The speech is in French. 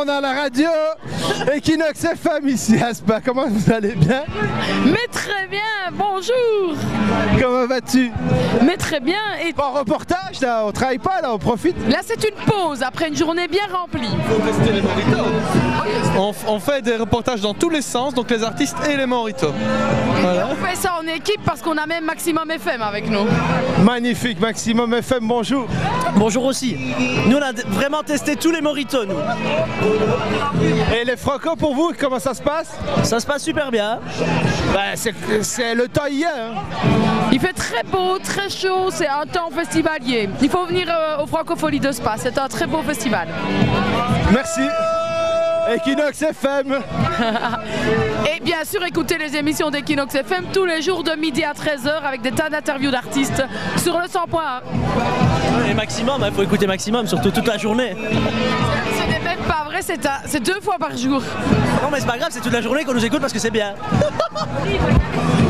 on a la radio Equinox FM ici à Spa. Comment vous allez bien? Mais très bien, bonjour. Comment vas-tu? Mais très bien. Et Bon reportage là, on travaille pas là, on profite. là c'est une pause après une journée bien remplie. On fait des reportages dans tous les sens, donc les artistes et les moritos. Voilà. On fait ça en équipe parce qu'on a même Maximum FM avec nous. Magnifique, Maximum FM, bonjour. Bonjour aussi. Nous on a vraiment testé tous les moritos nous. Et les Franco pour vous, comment ça se passe? Ça se passe super bien. Bah, c'est le temps hier. Hein. Il fait très beau, très chaud, c'est un temps festivalier. Il faut venir au Francophonie de Spa, c'est un très beau festival. Merci. Equinox FM. Et bien sûr, écoutez les émissions d'Equinox FM tous les jours de midi à 13h avec des tas d'interviews d'artistes sur le 100.1. Et Maximum, il faut écouter Maximum, surtout toute la journée. Ce n'est même pas vrai, c'est 2 fois par jour. Non mais c'est pas grave, c'est toute la journée qu'on nous écoute parce que c'est bien.